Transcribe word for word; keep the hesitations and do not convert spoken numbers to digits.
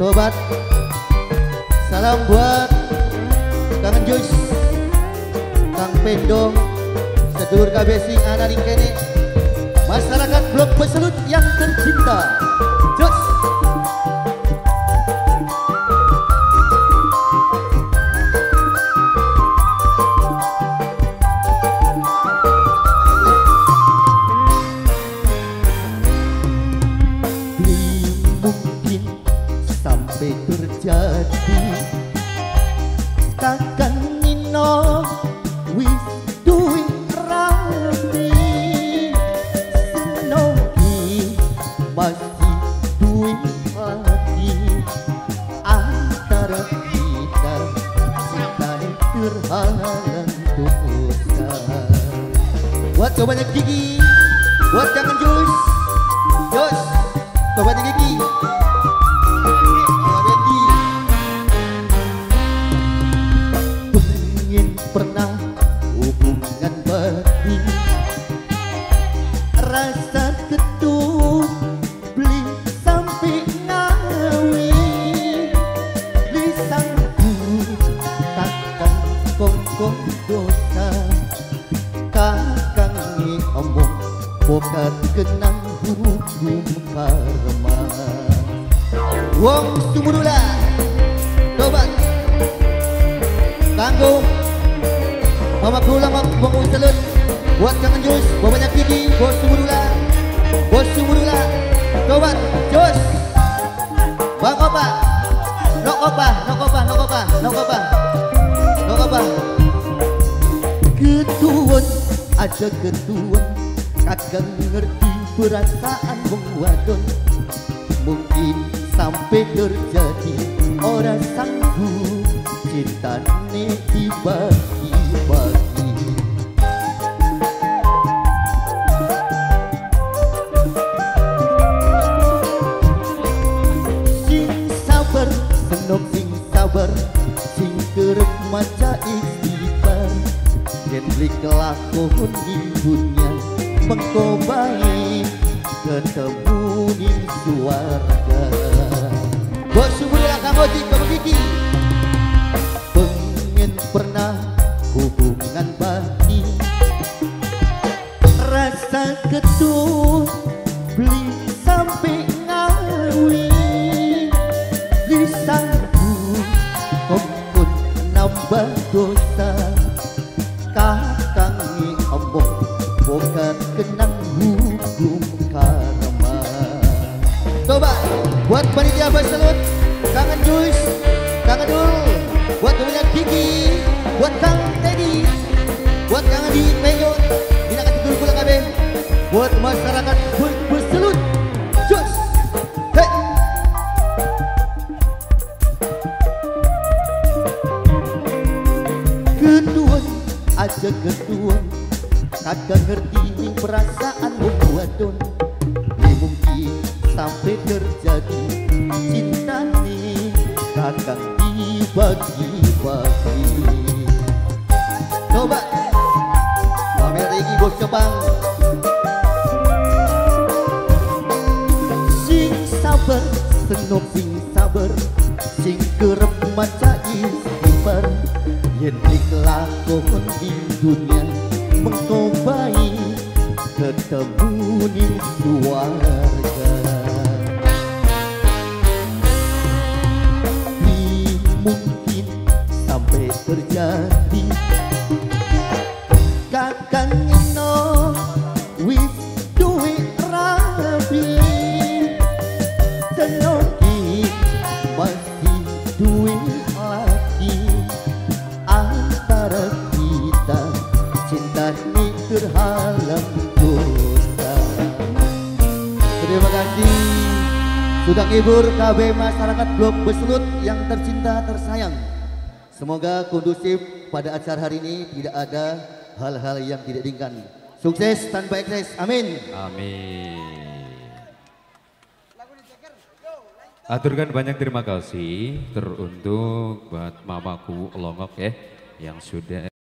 sobat. Salam buat Kangen Jus, Kang Pendo, sedulur K B sing ana ning kene. Masyarakat Blok Beselut yang tercinta. Jos. Terjadi kakang Nino wis duwe rapi, Senoki masih duwe hati. Antara kita cintane terhalang dosa. Buat sobatnya Gigi, buat Kangen Jus, Jos, sobatnya Gigi. Pernah hubungan batin, rasa ketuh beli sampai ngawin. Lisanku takkan kongkong dosa, kakang ni omong bukan kenang hukum karma. Wong Sumudula, sobat Kanggo Mama Kula, Mama Usalut, buat Kangen Jus, buat banyak Gigi, bos Sumudula, bos Sumudula, sobat Jus, Bang Opa, Nok Opa, Nok Opa, Nok Opa, Nok Opa, Nok Opa. Ketuan aja ketuan, kakang ngerti perasaan wong wadon. Mungkin sampai terjadi orang sanggup cintane dibagi-bagi. Sing sabar, senok sing sabar, sing kerep maca istighfar. Yen beli kelakon ibunya mengko bae ketemu di suarga. Bos Sumudula, Kang Oji, Kang Gigi. Pengen pernah hubungan batin, rasa ketuh beli sampai ngawin. Lisanku kompun nambah dosa, kakang ni omong bukan kenang hukum karma. Coba buat panitia Beselut, Kangen Jus, Kangen Dul, buat banyak Gigi, buat Kang Teddy, buat Kang Adi Penyot, tidak kasih dulu pulang kabeh, buat masyarakat Beselut, Jus, hei. Ketuan aja ketuan, kakak ngerti perasaan wong wadon. Ini mungkin sampai terjadi cinta nih kakak dibagi-bagi. Coba pamer lagi bos Jepang. Sing sabar, senok sing sabar, sing kerep maca istighfar. Yen dikelakon di dunia mengko bae ketemu di suarga. Ini mungkin sampai terjadi kakang Ino wis duwe rapi, Senoki masih duwe laki. Antara kita cinta ini terhalang dosa. Terima kasih sudah nghibur K B masyarakat Blok Beselut yang tercinta tersayang. Semoga kondusif pada acara hari ini, tidak ada hal-hal yang tidak diinginkan. Sukses tanpa ekses, amin. Amin. Aturkan banyak terima kasih teruntuk buat mamaku Longok ya yang sudah